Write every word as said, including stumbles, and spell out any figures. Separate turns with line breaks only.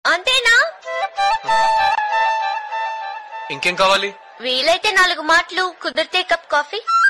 అంతేనా?
ఇంకేం కావాలి?
వీలైతే నాలుగు మాటలు, కుదిరితే కప్ కాఫీ.